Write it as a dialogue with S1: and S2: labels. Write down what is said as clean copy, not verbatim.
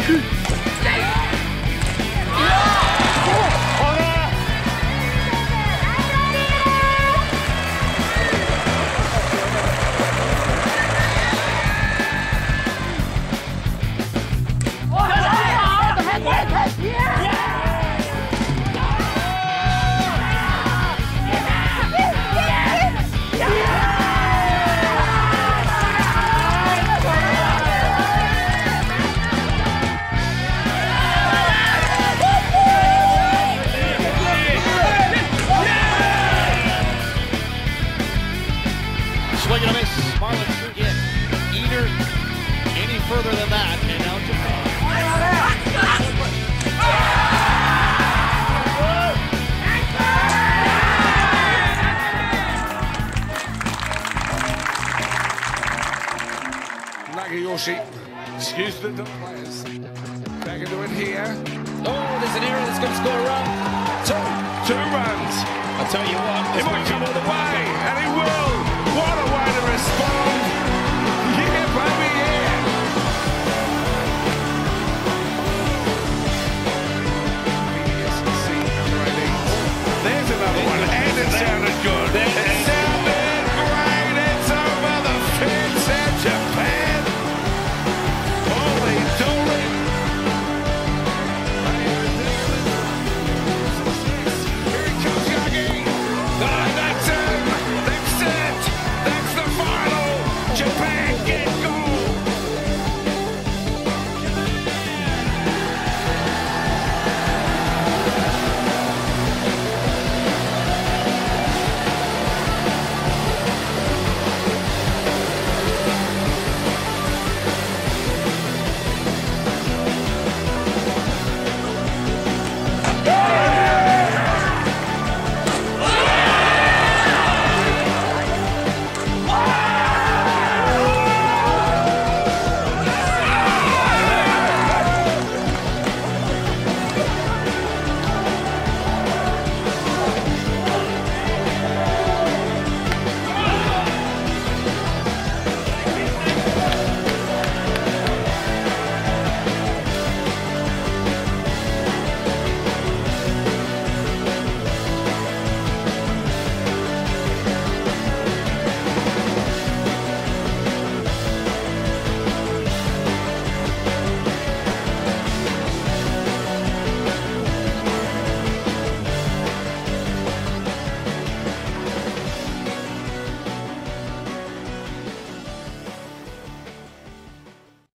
S1: Swing and a miss. Marlins should get either any further than that. And now Japan.
S2: Nagayoshi, excuse the players. Back into it here.
S3: Oh, there's an error that's going to score a run.
S2: Two runs.
S3: I'll tell you what.
S2: It might come all the way, and he will. What a way to respond.